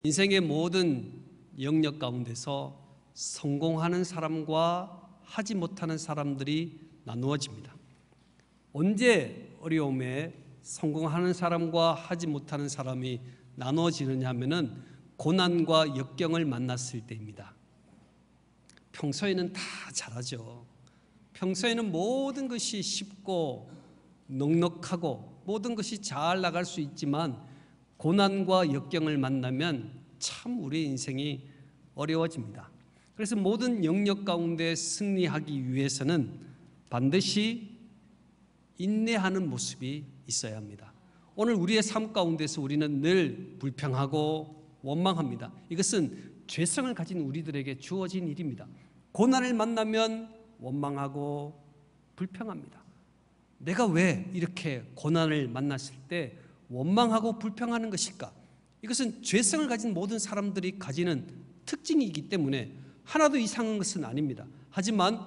인생의 모든 영역 가운데서 성공하는 사람과 하지 못하는 사람들이 나누어집니다. 언제 어려움에 성공하는 사람과 하지 못하는 사람이 나누어지느냐 하면은 고난과 역경을 만났을 때입니다. 평소에는 다 잘하죠. 평소에는 모든 것이 쉽고 넉넉하고 모든 것이 잘 나갈 수 있지만 고난과 역경을 만나면 참 우리의 인생이 어려워집니다. 그래서 모든 영역 가운데 승리하기 위해서는 반드시 인내하는 모습이 있어야 합니다. 오늘 우리의 삶 가운데서 우리는 늘 불평하고 원망합니다. 이것은 죄성을 가진 우리들에게 주어진 일입니다. 고난을 만나면 원망하고 불평합니다. 내가 왜 이렇게 고난을 만났을 때 원망하고 불평하는 것일까? 이것은 죄성을 가진 모든 사람들이 가지는 특징이기 때문에 하나도 이상한 것은 아닙니다. 하지만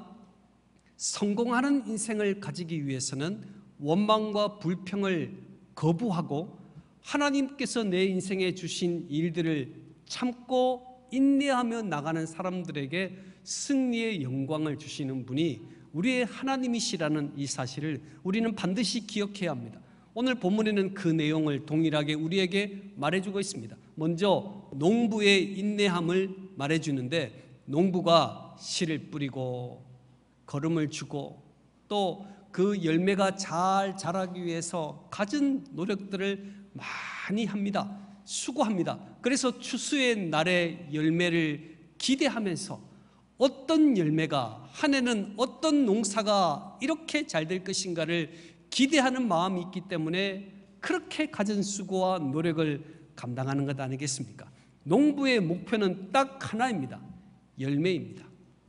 성공하는 인생을 가지기 위해서는 원망과 불평을 거부하고 하나님께서 내 인생에 주신 일들을 참고 인내하며 나가는 사람들에게 승리의 영광을 주시는 분이 우리의 하나님이시라는 이 사실을 우리는 반드시 기억해야 합니다. 오늘 본문에는 그 내용을 동일하게 우리에게 말해주고 있습니다. 먼저 농부의 인내함을 말해주는데, 농부가 씨를 뿌리고 거름을 주고 또 그 열매가 잘 자라기 위해서 갖은 노력들을 많이 합니다. 수고합니다. 그래서 추수의 날의 열매를 기대하면서 어떤 열매가, 한 해는 어떤 농사가 이렇게 잘 될 것인가를 기대하는 마음이 있기 때문에 그렇게 갖은 수고와 노력을 감당하는 것 아니겠습니까? 농부의 목표는 딱 하나입니다. 열매입니다.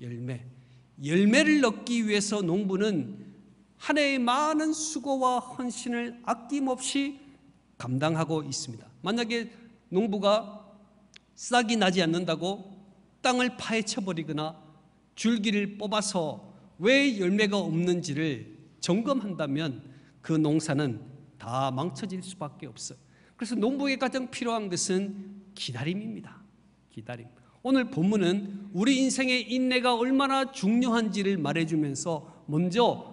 열매를 얻기 위해서 농부는 한 해의 많은 수고와 헌신을 아낌없이 감당하고 있습니다. 만약에 농부가 싹이 나지 않는다고 땅을 파헤쳐버리거나 줄기를 뽑아서 왜 열매가 없는지를 점검한다면 그 농사는 다 망쳐질 수밖에 없어요. 그래서 농부에게 가장 필요한 것은 기다림입니다. 기다림. 오늘 본문은 우리 인생의 인내가 얼마나 중요한지를 말해주면서 먼저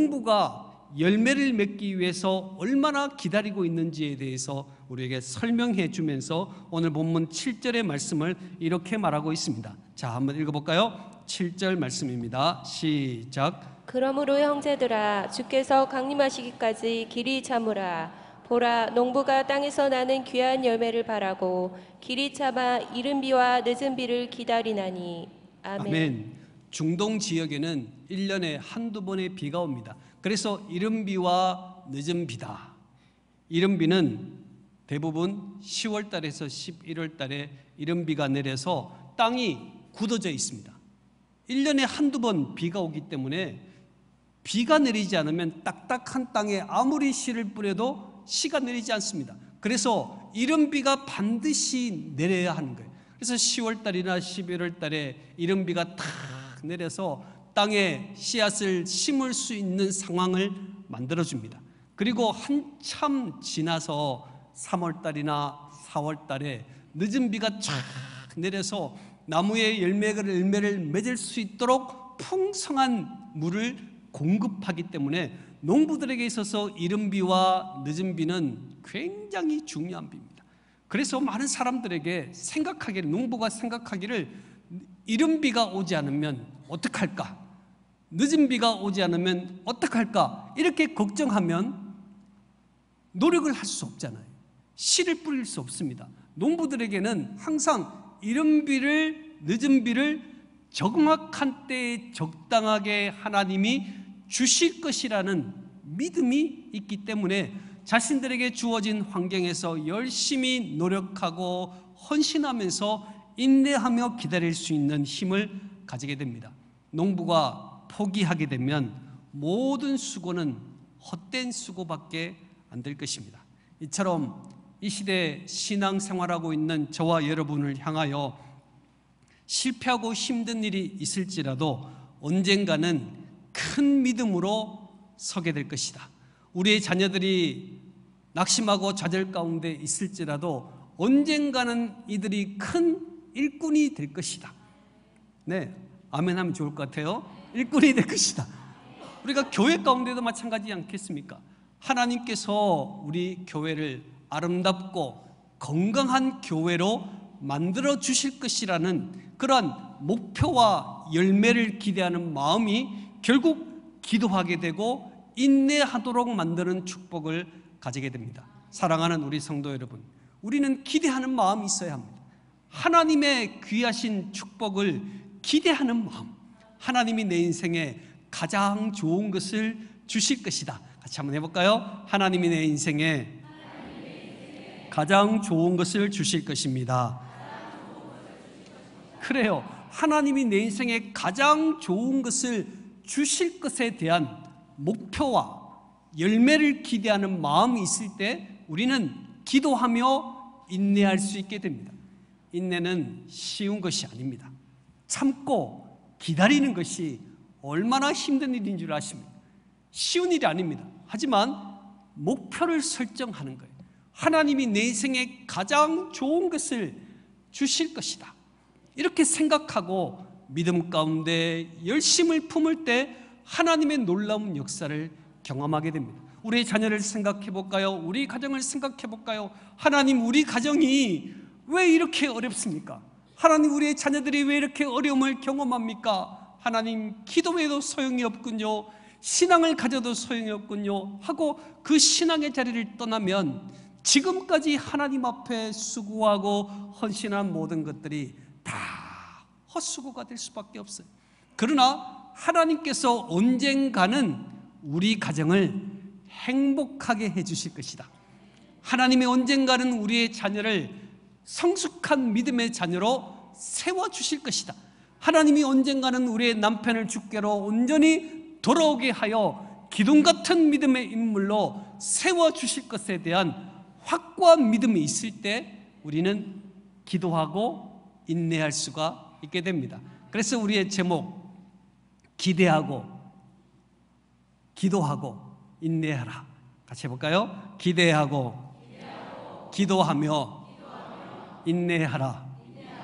농부가 열매를 맺기 위해서 얼마나 기다리고 있는지에 대해서 우리에게 설명해 주면서 오늘 본문 7절의 말씀을 이렇게 말하고 있습니다. 자, 한번 읽어볼까요? 7절 말씀입니다. 시작. 그러므로 형제들아, 주께서 강림하시기까지 길이 참으라. 보라, 농부가 땅에서 나는 귀한 열매를 바라고 길이 참아 이른 비와 늦은 비를 기다리나니. 아멘. 중동 지역에는 1년에 한두 번의 비가 옵니다. 그래서 이른 비와 늦은 비다. 이른 비는 대부분 10월 달에서 11월 달에 이른 비가 내려서 땅이 굳어져 있습니다. 1년에 한두 번 비가 오기 때문에 비가 내리지 않으면 딱딱한 땅에 아무리 씨를 뿌려도 씨가 내리지 않습니다. 그래서 이른 비가 반드시 내려야 하는 거예요. 그래서 10월 달이나 11월 달에 이른 비가 탁 내려서 땅에 씨앗을 심을 수 있는 상황을 만들어줍니다. 그리고 한참 지나서 3월 달이나 4월 달에 늦은 비가 쫙 내려서 나무에 열매를 맺을 수 있도록 풍성한 물을 공급하기 때문에 농부들에게 있어서 이른 비와 늦은 비는 굉장히 중요한 비입니다. 그래서 많은 사람들에게 농부가 생각하기를 이른 비가 오지 않으면 어떡할까? 늦은 비가 오지 않으면 어떡할까? 이렇게 걱정하면 노력을 할 수 없잖아요. 씨를 뿌릴 수 없습니다. 농부들에게는 항상 이른 비를, 늦은 비를 정확한 때에 적당하게 하나님이 주실 것이라는 믿음이 있기 때문에 자신들에게 주어진 환경에서 열심히 노력하고 헌신하면서 인내하며 기다릴 수 있는 힘을 가지게 됩니다. 농부가 포기하게 되면 모든 수고는 헛된 수고밖에 안 될 것입니다. 이처럼 이 시대에 신앙생활하고 있는 저와 여러분을 향하여 실패하고 힘든 일이 있을지라도 언젠가는 큰 믿음으로 서게 될 것이다. 우리의 자녀들이 낙심하고 좌절 가운데 있을지라도 언젠가는 이들이 큰 일꾼이 될 것이다. 네, 아멘 하면 좋을 것 같아요. 일꾼이 될 것이다. 우리가 교회 가운데도 마찬가지지 않겠습니까? 하나님께서 우리 교회를 아름답고 건강한 교회로 만들어 주실 것이라는 그러한 목표와 열매를 기대하는 마음이 결국 기도하게 되고 인내하도록 만드는 축복을 가지게 됩니다. 사랑하는 우리 성도 여러분, 우리는 기대하는 마음이 있어야 합니다. 하나님의 귀하신 축복을 기대하는 마음, 하나님이 내 인생에 가장 좋은 것을 주실 것이다. 같이 한번 해볼까요? 하나님이 내 인생에 가장 좋은 것을 주실 것입니다. 그래요. 하나님이 내 인생에 가장 좋은 것을 주실 것에 대한 목표와 열매를 기대하는 마음이 있을 때 우리는 기도하며 인내할 수 있게 됩니다. 인내는 쉬운 것이 아닙니다. 참고 기다리는 것이 얼마나 힘든 일인 줄 아십니까? 쉬운 일이 아닙니다. 하지만 목표를 설정하는 거예요. 하나님이 내 인생에 가장 좋은 것을 주실 것이다. 이렇게 생각하고 믿음 가운데 열심을 품을 때 하나님의 놀라운 역사를 경험하게 됩니다. 우리의 자녀를 생각해 볼까요? 우리 가정을 생각해 볼까요? 하나님, 우리 가정이 왜 이렇게 어렵습니까? 하나님, 우리의 자녀들이 왜 이렇게 어려움을 경험합니까? 하나님, 기도해도 소용이 없군요. 신앙을 가져도 소용이 없군요 하고 그 신앙의 자리를 떠나면 지금까지 하나님 앞에 수고하고 헌신한 모든 것들이 다 헛수고가 될 수밖에 없어요. 그러나 하나님께서 언젠가는 우리 가정을 행복하게 해주실 것이다. 하나님이 언젠가는 우리의 자녀를 성숙한 믿음의 자녀로 세워주실 것이다. 하나님이 언젠가는 우리의 남편을 주께로 온전히 돌아오게 하여 기둥 같은 믿음의 인물로 세워주실 것에 대한 확고한 믿음이 있을 때 우리는 기도하고 인내할 수가 있게 됩니다. 그래서 우리의 제목, 기대하고 기도하고 인내하라. 같이 해볼까요? 기대하고 기도하며 인내하라.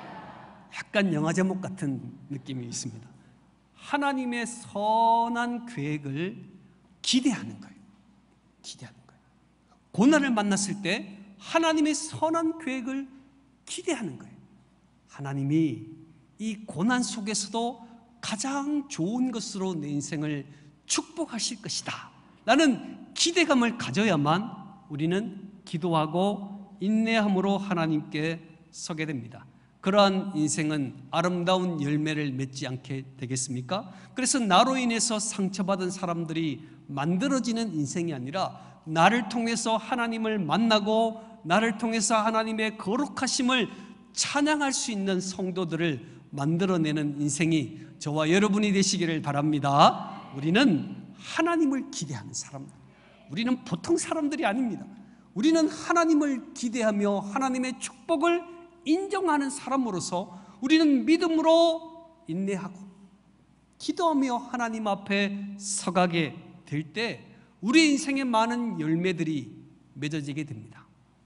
약간 영화 제목 같은 느낌이 있습니다. 하나님의 선한 계획을 기대하는 거예요. 기대하는 거예요. 고난을 만났을 때 하나님의 선한 계획을 기대하는 거예요. 하나님이 이 고난 속에서도 가장 좋은 것으로 내 인생을 축복하실 것이다 라는 기대감을 가져야만 우리는 기도하고 인내함으로 하나님께 서게 됩니다. 그러한 인생은 아름다운 열매를 맺지 않게 되겠습니까? 그래서 나로 인해서 상처받은 사람들이 만들어지는 인생이 아니라 나를 통해서 하나님을 만나고 나를 통해서 하나님의 거룩하심을 찬양할 수 있는 성도들을 만들어내는 인생이 저와 여러분이 되시기를 바랍니다. 우리는 하나님을 기대하는 사람들, 우리는 보통 사람들이 아닙니다. 우리는 하나님을 기대하며 하나님의 축복을 인정하는 사람으로서 우리는 믿음으로 인내하고 기도하며 하나님 앞에 서가게 될 때 우리 인생에 많은 열매들이 맺어지게 됩니다.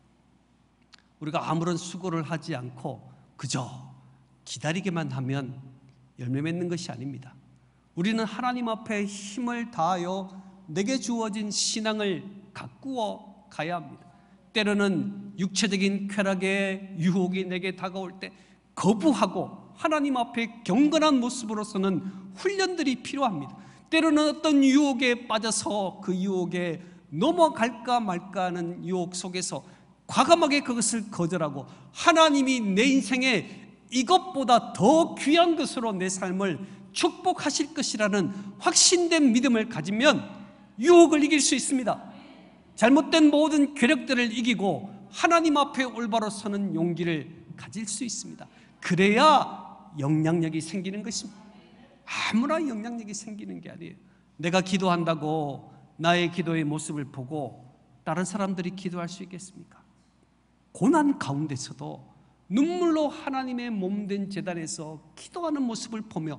우리가 아무런 수고를 하지 않고 그저 기다리기만 하면 열매 맺는 것이 아닙니다. 우리는 하나님 앞에 힘을 다하여 내게 주어진 신앙을 가꾸어 가야 합니다. 때로는 육체적인 쾌락의 유혹이 내게 다가올 때 거부하고 하나님 앞에 경건한 모습으로서는 훈련들이 필요합니다. 때로는 어떤 유혹에 빠져서 그 유혹에 넘어갈까 말까 하는 유혹 속에서 과감하게 그것을 거절하고 하나님이 내 인생에 이것보다 더 귀한 것으로 내 삶을 축복하실 것이라는 확신된 믿음을 가지면 유혹을 이길 수 있습니다. 잘못된 모든 괴력들을 이기고 하나님 앞에 올바로 서는 용기를 가질 수 있습니다. 그래야 영향력이 생기는 것입니다. 아무나 영향력이 생기는 게 아니에요. 내가 기도한다고 나의 기도의 모습을 보고 다른 사람들이 기도할 수 있겠습니까? 고난 가운데서도 눈물로 하나님의 몸된 제단에서 기도하는 모습을 보며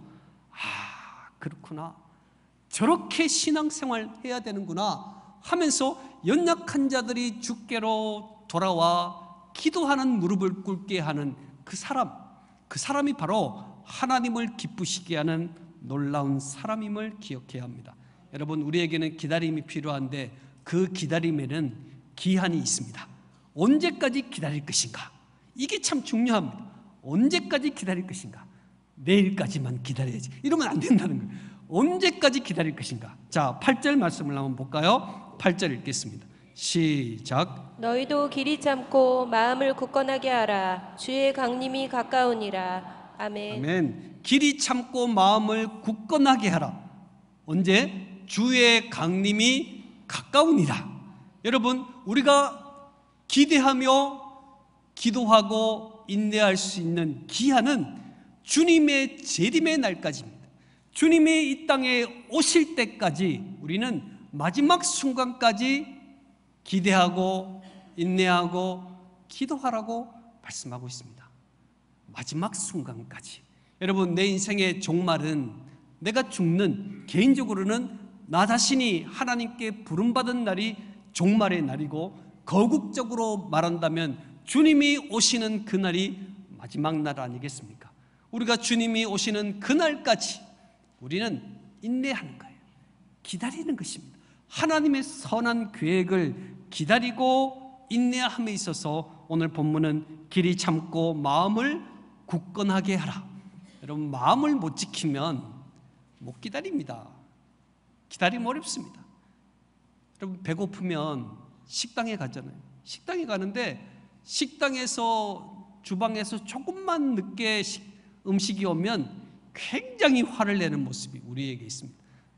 그렇구나, 저렇게 신앙생활 해야 되는구나 하면서 연약한 자들이 주께로 돌아와 기도하는 무릎을 꿇게 하는 그 사람이 바로 하나님을 기쁘시게 하는 놀라운 사람임을 기억해야 합니다. 여러분, 우리에게는 기다림이 필요한데 그 기다림에는 기한이 있습니다. 언제까지 기다릴 것인가? 이게 참 중요합니다. 언제까지 기다릴 것인가? 내일까지만 기다려야지, 이러면 안 된다는 거예요. 언제까지 기다릴 것인가? 자, 8절 말씀을 한번 볼까요? 8절 읽겠습니다. 시작. 너희도 길이 참고 마음을 굳건하게 하라. 주의 강림이 가까우니라. 아멘. 아멘. 길이 참고 마음을 굳건하게 하라. 언제? 주의 강림이 가까우니라. 여러분, 우리가 기대하며 기도하고 인내할 수 있는 기한은 주님의 재림의 날까지입니다. 주님이 이 땅에 오실 때까지 우리는 마지막 순간까지 기대하고 인내하고 기도하라고 말씀하고 있습니다. 마지막 순간까지. 여러분, 내 인생의 종말은, 내가 죽는, 개인적으로는 나 자신이 하나님께 부름받은 날이 종말의 날이고, 거국적으로 말한다면 주님이 오시는 그날이 마지막 날 아니겠습니까? 우리가 주님이 오시는 그날까지 우리는 인내하는 거예요. 기다리는 것입니다. 하나님의 선한 계획을 기다리고 인내함에 있어서 오늘 본문은 길이 참고 마음을 굳건하게 하라. 여러분, 마음을 못 지키면 못 기다립니다. 기다리면 어렵습니다. 여러분, 배고프면 식당에 가잖아요. 식당에 가는데 식당에서, 주방에서 조금만 늦게 음식이 오면 굉장히 화를 내는 모습이 우리에게 있습니다.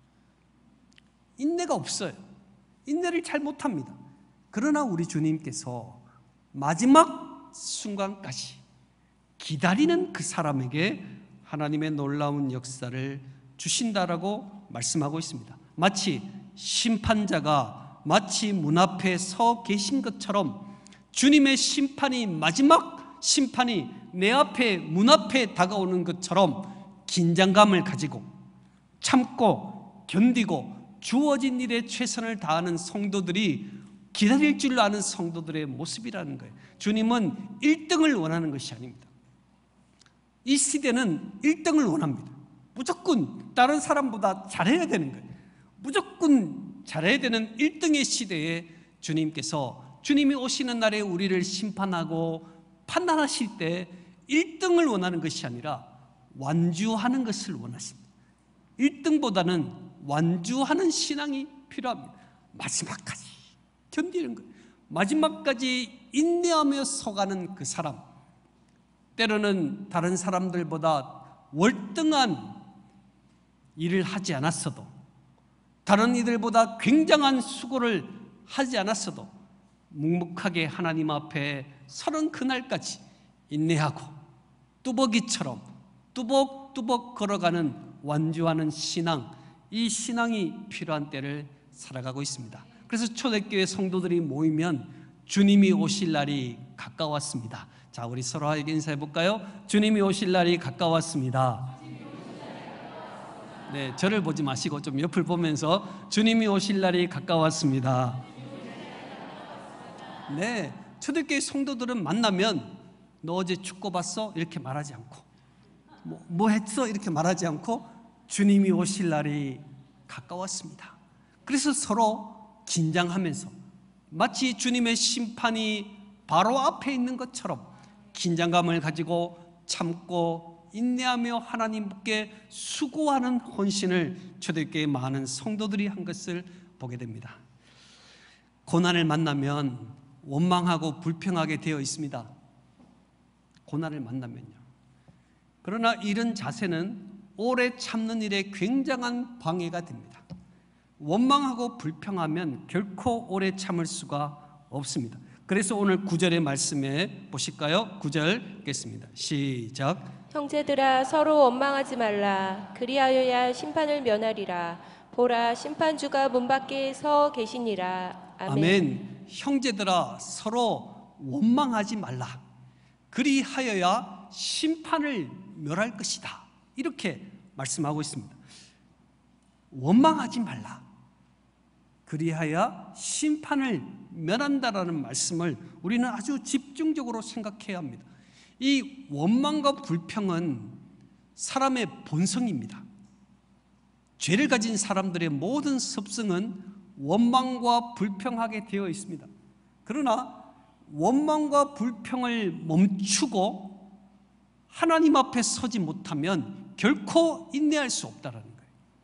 인내가 없어요. 인내를 잘 못합니다. 그러나 우리 주님께서 마지막 순간까지 기다리는 그 사람에게 하나님의 놀라운 역사를 주신다라고 말씀하고 있습니다. 마치 심판자가 마치 문 앞에 서 계신 것처럼 주님의 심판이, 마지막 심판이 내 앞에, 문 앞에 다가오는 것처럼 긴장감을 가지고 참고 견디고 주어진 일에 최선을 다하는 성도들이, 기다릴 줄 아는 성도들의 모습이라는 거예요. 주님은 1등을 원하는 것이 아닙니다. 이 시대는 1등을 원합니다. 무조건 다른 사람보다 잘해야 되는 거예요. 무조건 잘해야 되는 1등의 시대에 주님께서, 주님이 오시는 날에 우리를 심판하고 판단하실 때 1등을 원하는 것이 아니라 완주하는 것을 원하십니다. 1등보다는 완주하는 신앙이 필요합니다. 마지막까지 견디는 거예요. 마지막까지 인내하며 서가는 그 사람, 때로는 다른 사람들보다 월등한 일을 하지 않았어도, 다른 이들보다 굉장한 수고를 하지 않았어도 묵묵하게 하나님 앞에 서는 그날까지 인내하고 뚜벅이처럼 뚜벅뚜벅 걸어가는 완주하는 신앙, 이 신앙이 필요한 때를 살아가고 있습니다. 그래서 초대교회 성도들이 모이면 주님이 오실 날이 가까웠습니다. 자, 우리 서로에게 인사해 볼까요? 주님이 오실 날이 가까웠습니다. 네, 저를 보지 마시고 좀 옆을 보면서 주님이 오실 날이 가까웠습니다. 네, 초대교회 성도들은 만나면 너 어제 축구 봤어? 이렇게 말하지 않고, 뭐 했어? 이렇게 말하지 않고 주님이 오실 날이 가까웠습니다. 그래서 서로 긴장하면서 마치 주님의 심판이 바로 앞에 있는 것처럼 긴장감을 가지고 참고 인내하며 하나님께 수고하는 헌신을 초대교회의 많은 성도들이 한 것을 보게 됩니다. 고난을 만나면 원망하고 불평하게 되어 있습니다. 고난을 만나면요. 그러나 이런 자세는 오래 참는 일에 굉장한 방해가 됩니다. 원망하고 불평하면 결코 오래 참을 수가 없습니다. 그래서 오늘 9절의 말씀에 보실까요? 9절 읽겠습니다. 시작. 형제들아, 서로 원망하지 말라. 그리하여야 심판을 면하리라. 보라, 심판주가 문 밖에 서 계시니라. 아멘. 아멘. 형제들아, 서로 원망하지 말라. 그리하여야 심판을 멸할 것이다. 이렇게 말씀하고 있습니다. 원망하지 말라. 그리하여 심판을 면한다라는 말씀을 우리는 아주 집중적으로 생각해야 합니다. 이 원망과 불평은 사람의 본성입니다. 죄를 가진 사람들의 모든 습성은 원망과 불평하게 되어 있습니다. 그러나 원망과 불평을 멈추고 하나님 앞에 서지 못하면 결코 인내할 수 없다는 거예요.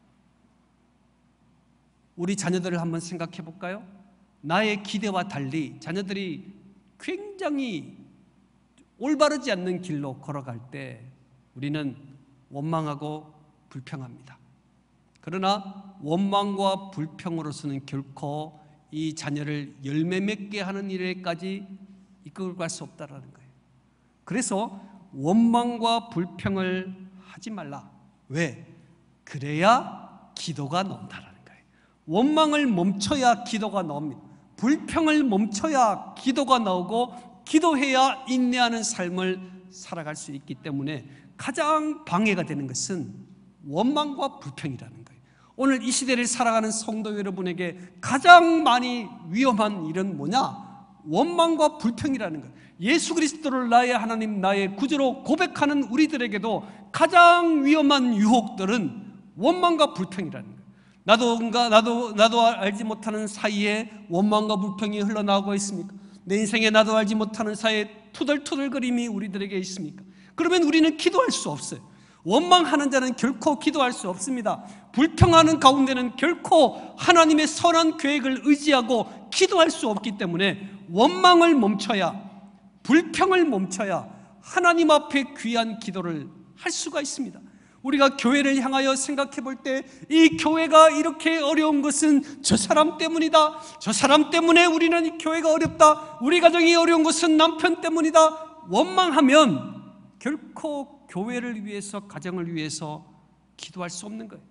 우리 자녀들을 한번 생각해 볼까요? 나의 기대와 달리 자녀들이 굉장히 올바르지 않는 길로 걸어갈 때 우리는 원망하고 불평합니다. 그러나 원망과 불평으로서는 결코 이 자녀를 열매 맺게 하는 일에까지 이끌고 갈 수 없다는 거예요. 그래서 원망과 불평을 하지 말라. 왜? 그래야 기도가 나온다는 거예요. 원망을 멈춰야 기도가 나옵니다. 불평을 멈춰야 기도가 나오고 기도해야 인내하는 삶을 살아갈 수 있기 때문에 가장 방해가 되는 것은 원망과 불평이라는 거예요. 오늘 이 시대를 살아가는 성도 여러분에게 가장 많이 위험한 일은 뭐냐? 원망과 불평이라는 거예요. 예수 그리스도를 나의 하나님, 나의 구주로 고백하는 우리들에게도 가장 위험한 유혹들은 원망과 불평이라는 거예요. 나도 알지 못하는 사이에 원망과 불평이 흘러나오고 있습니까? 내 인생에 나도 알지 못하는 사이에 투덜투덜거림이 우리들에게 있습니까? 그러면 우리는 기도할 수 없어요. 원망하는 자는 결코 기도할 수 없습니다. 불평하는 가운데는 결코 하나님의 선한 계획을 의지하고 기도할 수 없기 때문에 원망을 멈춰야, 불평을 멈춰야 하나님 앞에 귀한 기도를 할 수가 있습니다. 우리가 교회를 향하여 생각해 볼 때 이 교회가 이렇게 어려운 것은 저 사람 때문이다. 저 사람 때문에 우리는 이 교회가 어렵다. 우리 가정이 어려운 것은 남편 때문이다. 원망하면 결코 교회를 위해서, 가정을 위해서 기도할 수 없는 거예요.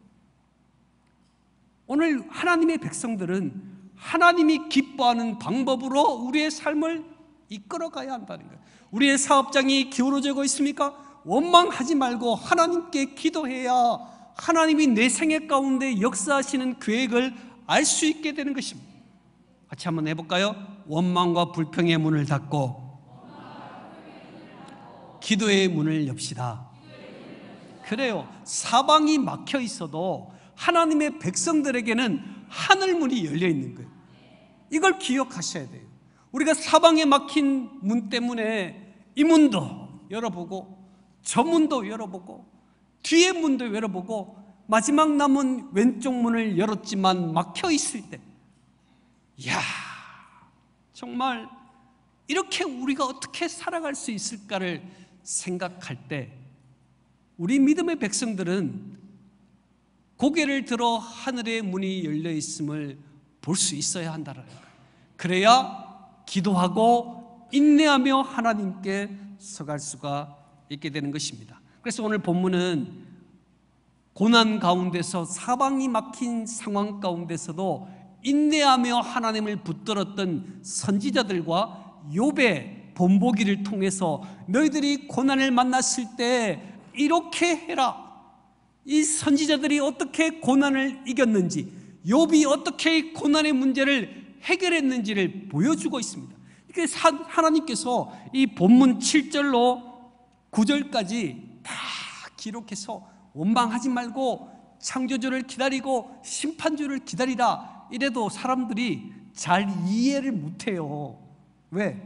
오늘 하나님의 백성들은 하나님이 기뻐하는 방법으로 우리의 삶을 이끌어가야 한다는 거예요. 우리의 사업장이 기울어지고 있습니까? 원망하지 말고 하나님께 기도해야 하나님이 내 생애 가운데 역사하시는 계획을 알 수 있게 되는 것입니다. 같이 한번 해볼까요? 원망과 불평의 문을 닫고 기도의 문을 엽시다. 그래요. 사방이 막혀 있어도 하나님의 백성들에게는 하늘문이 열려 있는 거예요. 이걸 기억하셔야 돼요. 우리가 사방에 막힌 문 때문에 이 문도 열어보고 저 문도 열어보고 뒤에 문도 열어보고 마지막 남은 왼쪽 문을 열었지만 막혀 있을 때, 이야, 정말 이렇게 우리가 어떻게 살아갈 수 있을까를 생각할 때 우리 믿음의 백성들은 고개를 들어 하늘의 문이 열려 있음을 볼 수 있어야 한다는 거예요. 그래야 기도하고 인내하며 하나님께 서갈 수가 있게 되는 것입니다. 그래서 오늘 본문은 고난 가운데서, 사방이 막힌 상황 가운데서도 인내하며 하나님을 붙들었던 선지자들과 욥의 본보기를 통해서 너희들이 고난을 만났을 때 이렇게 해라, 이 선지자들이 어떻게 고난을 이겼는지, 욥이 어떻게 고난의 문제를 해결했는지를 보여주고 있습니다. 하나님께서 이 본문 7절로 9절까지 다 기록해서 원망하지 말고 창조주를 기다리고 심판주를 기다리라 이래도 사람들이 잘 이해를 못해요. 왜?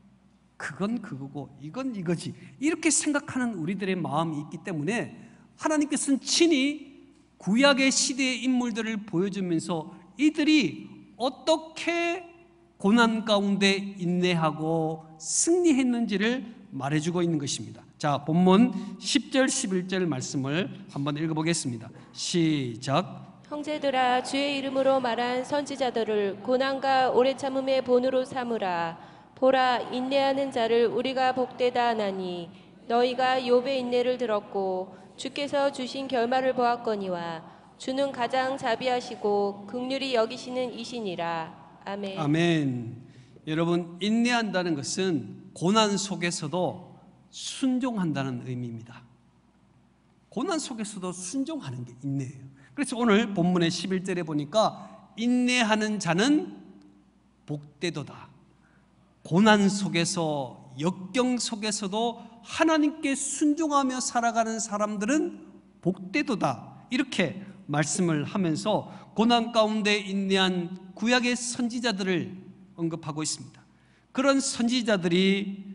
그건 그거고 이건 이거지, 이렇게 생각하는 우리들의 마음이 있기 때문에 하나님께서는 친히 구약의 시대의 인물들을 보여주면서 이들이 어떻게 고난 가운데 인내하고 승리했는지를 말해주고 있는 것입니다. 자, 본문 10절 11절 말씀을 한번 읽어보겠습니다. 시작. 형제들아, 주의 이름으로 말한 선지자들을 고난과 오래 참음의 본으로 삼으라. 보라, 인내하는 자를 우리가 복되다 하나니 너희가 욥의 인내를 들었고 주께서 주신 결말을 보았거니와 주는 가장 자비하시고 긍휼히 여기시는 이시니라. 아멘. 아멘. 여러분, 인내한다는 것은 고난 속에서도 순종한다는 의미입니다. 고난 속에서도 순종하는 게 인내예요. 그래서 오늘 본문의 11절에 보니까 인내하는 자는 복되도다. 고난 속에서, 역경 속에서도 하나님께 순종하며 살아가는 사람들은 복되도다. 이렇게 말씀을 하면서 고난 가운데 인내한 구약의 선지자들을 언급하고 있습니다. 그런 선지자들이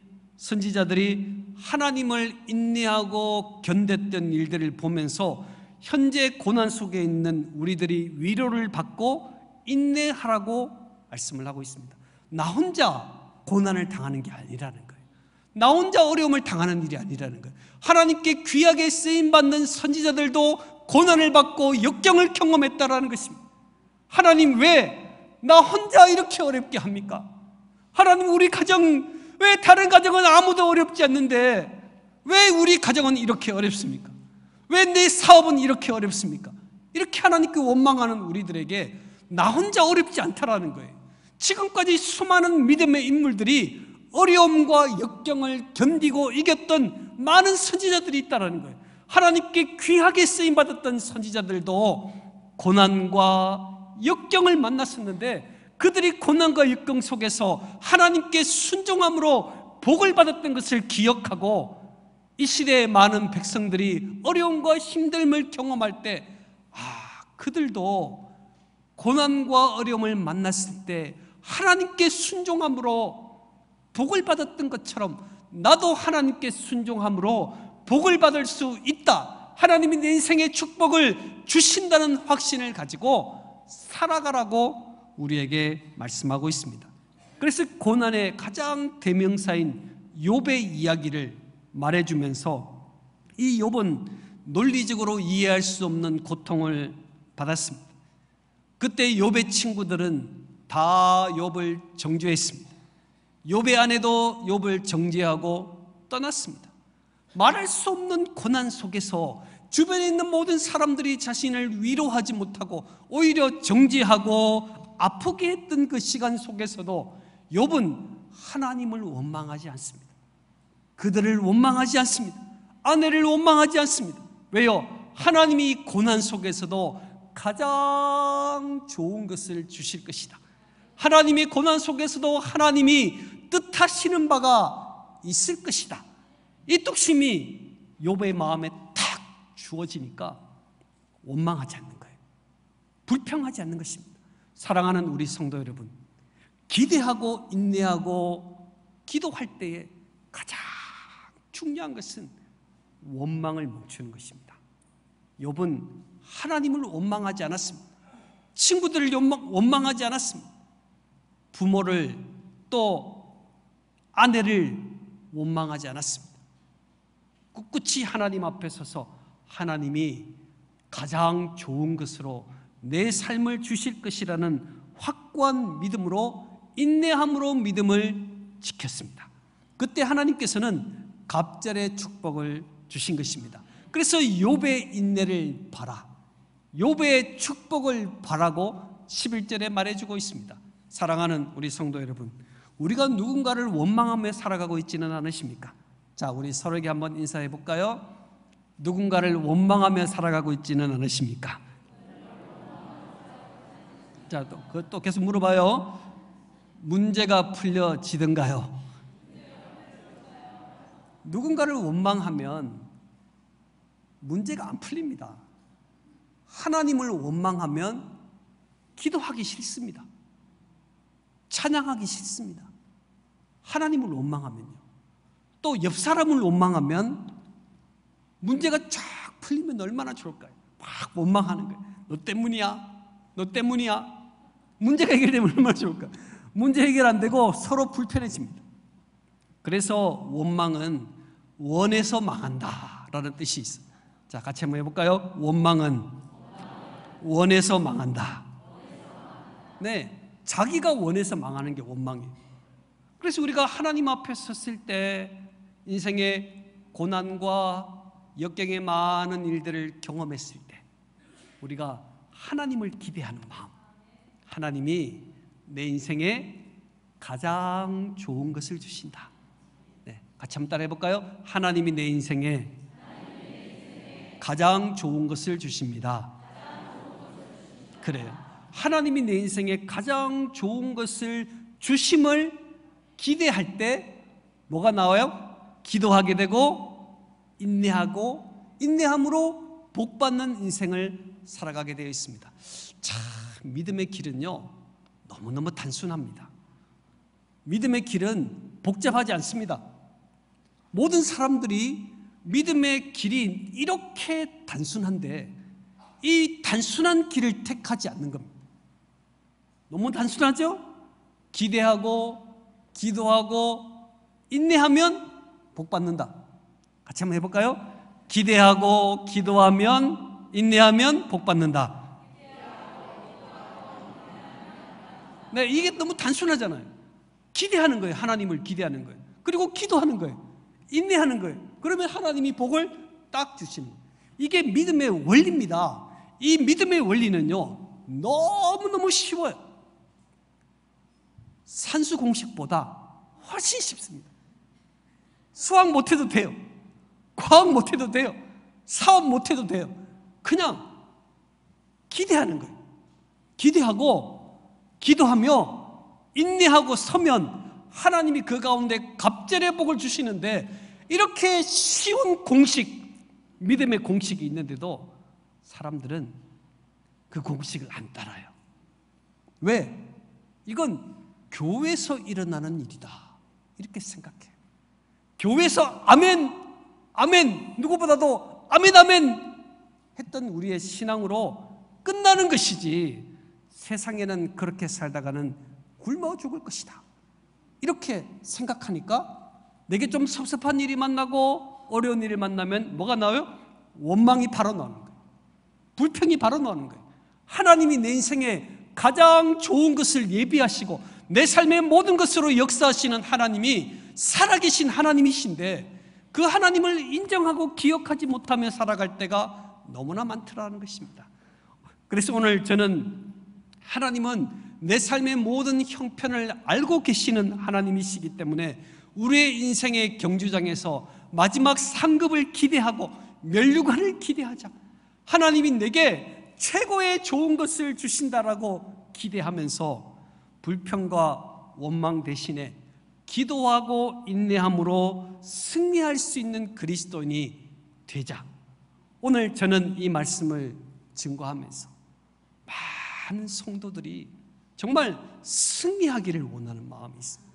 하나님을 인내하고 견뎠던 일들을 보면서 현재 고난 속에 있는 우리들이 위로를 받고 인내하라고 말씀을 하고 있습니다. 나 혼자 고난을 당하는 게 아니라는 거예요. 나 혼자 어려움을 당하는 일이 아니라는 거예요. 하나님께 귀하게 쓰임받는 선지자들도 고난을 받고 역경을 경험했다라는 것입니다. 하나님 왜 나 혼자 이렇게 어렵게 합니까? 하나님 우리 가정, 왜 다른 가정은 아무도 어렵지 않는데 왜 우리 가정은 이렇게 어렵습니까? 왜 내 사업은 이렇게 어렵습니까? 이렇게 하나님께 원망하는 우리들에게 나 혼자 어렵지 않다라는 거예요. 지금까지 수많은 믿음의 인물들이 어려움과 역경을 견디고 이겼던 많은 선지자들이 있다는 거예요. 하나님께 귀하게 쓰임받았던 선지자들도 고난과 역경을 만났었는데 그들이 고난과 역경 속에서 하나님께 순종함으로 복을 받았던 것을 기억하고 이 시대의 많은 백성들이 어려움과 힘듦을 경험할 때 그들도 고난과 어려움을 만났을 때 하나님께 순종함으로 복을 받았던 것처럼 나도 하나님께 순종함으로 복을 받을 수 있다. 하나님이 내 인생의 축복을 주신다는 확신을 가지고 살아가라고 우리에게 말씀하고 있습니다. 그래서 고난의 가장 대명사인 욥의 이야기를 말해주면서 이 욥은 논리적으로 이해할 수 없는 고통을 받았습니다. 그때 욥의 친구들은 다 욥을 정죄했습니다. 욥의 아내도 욥을 정죄하고 떠났습니다. 말할 수 없는 고난 속에서 주변에 있는 모든 사람들이 자신을 위로하지 못하고 오히려 정죄하고 아프게 했던 그 시간 속에서도 욥은 하나님을 원망하지 않습니다. 그들을 원망하지 않습니다. 아내를 원망하지 않습니다. 왜요? 하나님이 고난 속에서도 가장 좋은 것을 주실 것이다. 하나님의 고난 속에서도 하나님이 뜻하시는 바가 있을 것이다. 이 뚝심이 욥의 마음에 탁 주어지니까 원망하지 않는 거예요. 불평하지 않는 것입니다. 사랑하는 우리 성도 여러분, 기대하고 인내하고 기도할 때에 가장 중요한 것은 원망을 멈추는 것입니다. 욥은 하나님을 원망하지 않았습니다. 친구들을 원망하지 않았습니다. 부모를 또 아내를 원망하지 않았습니다. 꿋꿋이 하나님 앞에 서서 하나님이 가장 좋은 것으로 내 삶을 주실 것이라는 확고한 믿음으로 인내함으로 믿음을 지켰습니다. 그때 하나님께서는 갑절의 축복을 주신 것입니다. 그래서 욥의 인내를 바라, 욥의 축복을 바라고 11절에 말해주고 있습니다. 사랑하는 우리 성도 여러분, 우리가 누군가를 원망하며 살아가고 있지는 않으십니까? 자, 우리 서로에게 한번 인사해 볼까요? 누군가를 원망하며 살아가고 있지는 않으십니까? 자, 또 계속 물어봐요. 문제가 풀려지던가요? 누군가를 원망하면 문제가 안 풀립니다. 하나님을 원망하면 기도하기 싫습니다. 찬양하기 싫습니다. 하나님을 원망하면요. 또 옆 사람을 원망하면 문제가 쫙 풀리면 얼마나 좋을까요? 막 원망하는 거예요. 너 때문이야. 너 때문이야. 문제가 해결되면 얼마나 좋을까? 문제 해결 안 되고 서로 불편해집니다. 그래서 원망은 원해서 망한다라는 뜻이 있어요. 자, 같이 한번 해볼까요? 원망은 원해서 망한다. 네, 자기가 원해서 망하는 게 원망이에요. 그래서 우리가 하나님 앞에 섰을 때 인생의 고난과 역경의 많은 일들을 경험했을 때 우리가 하나님을 기대하는 마음, 하나님이 내 인생에 가장 좋은 것을 주신다. 네, 같이 한번 따라 해볼까요? 하나님이 내 인생에 가장 좋은 것을 주십니다. 그래요. 하나님이 내 인생에 가장 좋은 것을 주심을 기대할 때 뭐가 나와요? 기도하게 되고 인내하고 인내함으로 복받는 인생을 살아가게 되어 있습니다. 참, 믿음의 길은요 너무너무 단순합니다. 믿음의 길은 복잡하지 않습니다. 모든 사람들이 믿음의 길이 이렇게 단순한데 이 단순한 길을 택하지 않는 겁니다. 너무 단순하죠? 기대하고 기도하고 인내하면 복받는다. 같이 한번 해볼까요? 기대하고 기도하면 인내하면 복받는다. 네, 이게 너무 단순하잖아요. 기대하는 거예요. 하나님을 기대하는 거예요. 그리고 기도하는 거예요. 인내하는 거예요. 그러면 하나님이 복을 딱 주십니다. 이게 믿음의 원리입니다. 이 믿음의 원리는요 너무너무 쉬워요. 산수 공식보다 훨씬 쉽습니다. 수학 못해도 돼요. 과학 못해도 돼요. 사업 못해도 돼요. 그냥 기대하는 거예요. 기대하고 기도하며 인내하고 서면 하나님이 그 가운데 갑절의 복을 주시는데, 이렇게 쉬운 공식, 믿음의 공식이 있는데도 사람들은 그 공식을 안 따라요. 왜? 이건 교회에서 일어나는 일이다 이렇게 생각해요. 교회에서 아멘 아멘 누구보다도 아멘 아멘 했던 우리의 신앙으로 끝나는 것이지, 세상에는 그렇게 살다가는 굶어 죽을 것이다 이렇게 생각하니까 내게 좀 섭섭한 일이 만나고 어려운 일이 만나면 뭐가 나와요? 원망이 바로 나오는 거예요. 불평이 바로 나오는 거예요. 하나님이 내 인생에 가장 좋은 것을 예비하시고 내 삶의 모든 것으로 역사하시는 하나님이 살아계신 하나님이신데 그 하나님을 인정하고 기억하지 못하며 살아갈 때가 너무나 많더라는 것입니다. 그래서 오늘 저는 하나님은 내 삶의 모든 형편을 알고 계시는 하나님이시기 때문에 우리의 인생의 경주장에서 마지막 상급을 기대하고 면류관을 기대하자. 하나님이 내게 최고의 좋은 것을 주신다라고 기대하면서 불평과 원망 대신에 기도하고 인내함으로 승리할 수 있는 그리스도인이 되자. 오늘 저는 이 말씀을 증거하면서 많은 성도들이 정말 승리하기를 원하는 마음이 있습니다.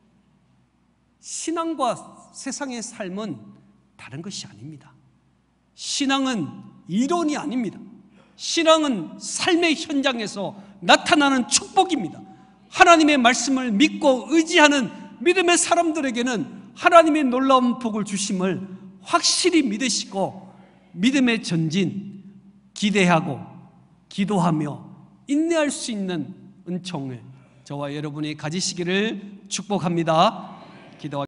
신앙과 세상의 삶은 다른 것이 아닙니다. 신앙은 이론이 아닙니다. 신앙은 삶의 현장에서 나타나는 축복입니다. 하나님의 말씀을 믿고 의지하는 믿음의 사람들에게는 하나님의 놀라운 복을 주심을 확실히 믿으시고 믿음의 전진, 기대하고 기도하며 인내할 수 있는 은총을 저와 여러분이 가지시기를 축복합니다. 기도하겠습니다.